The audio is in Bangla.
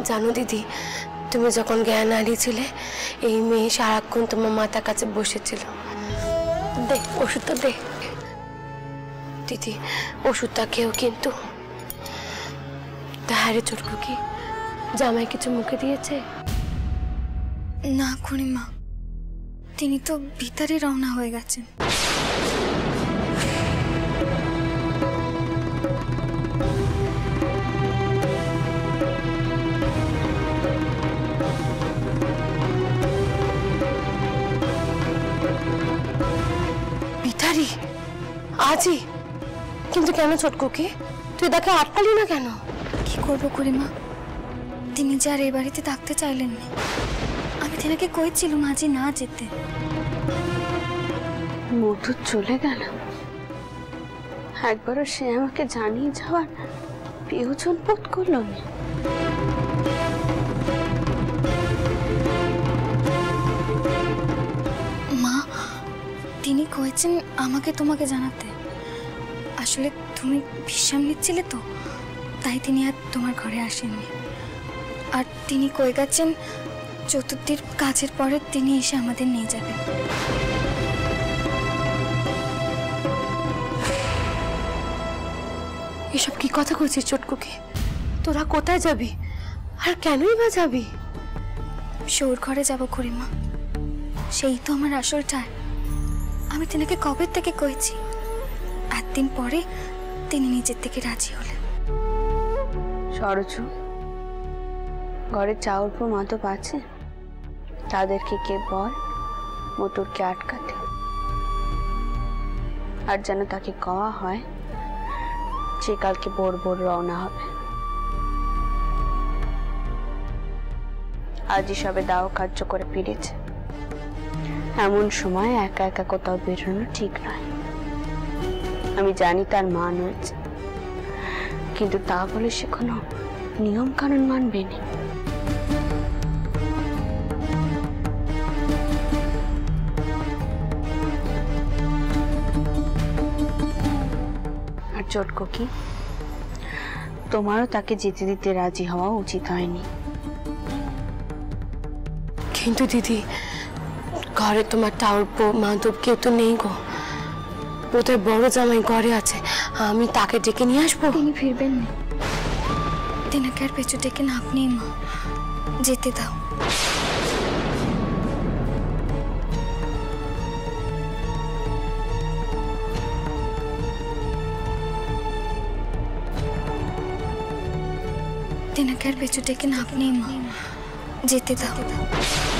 জানো দিদি, তুমি যখন জ্ঞান হারিয়েছিলে এই মেয়ে সারাক্ষণ তোমার মাথার কাছে বসেছিল। দে ওষুধটা দে দিদি, ওষুধটা খেও কিন্তু। তাহারে ছোটকু কি জামাই কিছু মুখে দিয়েছে? না খুড়িমা, তিনি তো ভিতরে রওনা হয়ে গেছেন। ভিতারি আজই? কিন্তু কেন ছোটকু কি? তুই তাকে আটকালি না কেন? কি করবো খুড়িমা, তিনি যে আর এই বাড়িতে থাকতে চাইলেন না। আমি তিনাকে কইছিলাম আজই না যেতে। মধু চলে গেল, একবারও সে আমাকে জানিয়ে যাওয়ার প্রয়োজন বোধ করল না। মা, তিনি কয়েছেন আমাকে তোমাকে জানাতে। আসলে তুমি বিশ্রাম নিচ্ছিলে তো, তাই তিনি আর তোমার ঘরে আসেননি। আর তিনি কয়ে গেছেন চতুর্থীর কাজের পরে তিনি এসে আমাদের নিয়ে যাবেন। এসব কি কথা কইছিস ছোটকুকে? তোরা কোথায় যাবি আর কেনই বা যাবি? শোর ঘরে যাব খুড়িমা, সেই তো আমার আসল টার। আমি তিনাকে কবে থেকে কইছি, একদিন পরে তিনি নিজের থেকে রাজি হলেন। সরজু, ঘরে চাউর মাধব আছে, তাদেরকে কে বল মোটরকে আটকাতে। আর যেন তাকে কওয়া হয় যে কালকে ভোর ভোর রওনা হবে। আজই সবে দাও কার্য করে ফিরেছে, এমন সময় একা একা কোথাও বেরোনো ঠিক নয়। আমি জানি তার মান হয়েছে, কিন্তু তা বলে সে কোনো নিয়ম কানুন মানবে না। আর চটকো কি, তোমারও তাকে যেতে দিতে রাজি হওয়া উচিত হয়নি। কিন্তু দিদি, ঘরে তোমার টাউর মাধব কেউ তো নেই গো। বোধহয় বড় জামাই ঘরে আছে, আমি তাকে ডেকে নিয়ে আসবো। তিনি ফিরবেন না, তিনাকে আর পেছু ডেকে না আপনি মা যেতে দাও। তিনাকে আর পেছু ডেকে না আপনি মা যেতে দাও।